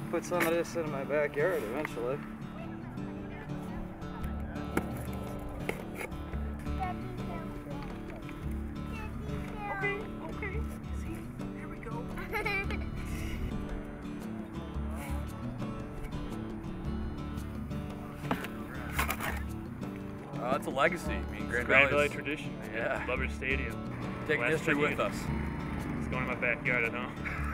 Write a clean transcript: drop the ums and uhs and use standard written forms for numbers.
put some of this in my backyard eventually. Okay. See, here we go. It's a legacy. I mean, Grand Valley tradition. Yeah. Lubbers Stadium. Taking history with us. It's going in my backyard, I know.